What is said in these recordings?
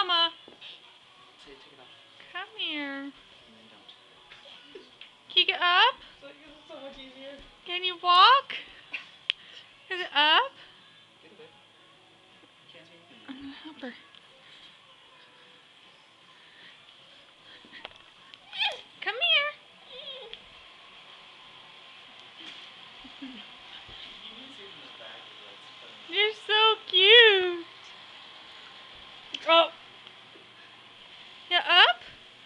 Mama. Take it off. Come here. And then don't. Can you get up? It's so much easier. Can you walk? Is it up? Get a bit. Can't see anything. I'm gonna help her. Come here. You're so cute. Oh. Yeah, up?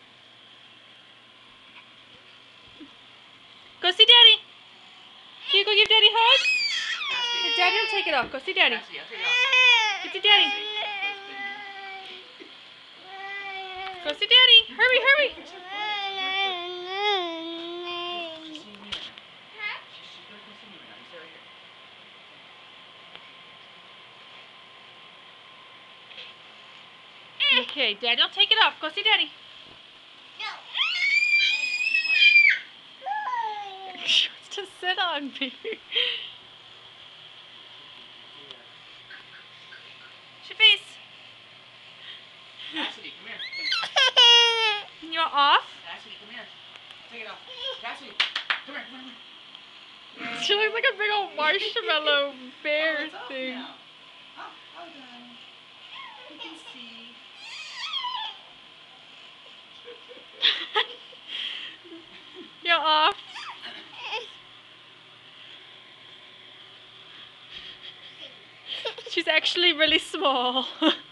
Go see Daddy. Can you go give Daddy a hug? Daddy will take it off. Go see Daddy. Go see Daddy. Go see Daddy. Hurry, hurry. Okay, Daddy will take it off. Go see Daddy. She wants to sit on me. Your face. Cassidy, come here. You're off? Cassidy, come here. Take it off. Cassidy, come here, come here. She looks like a big old marshmallow bear it's off thing. now. All done. You can see. You're off. She's actually really small.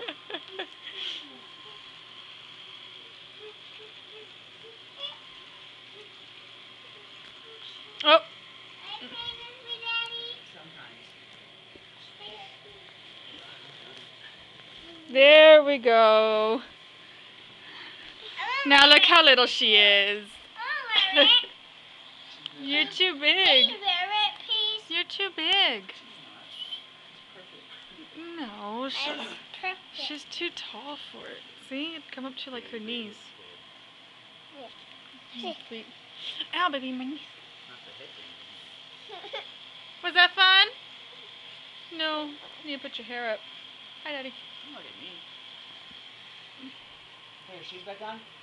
Oh. There we go. Now look how little she is. You're too big. You're too big. No, she's too tall for it. See, it'd come up to like her knees. Sweet. Ow, baby, my knee. Was that fun? No, you need to put your hair up. Hi, Daddy. Look at me. Hey, your shoes back on?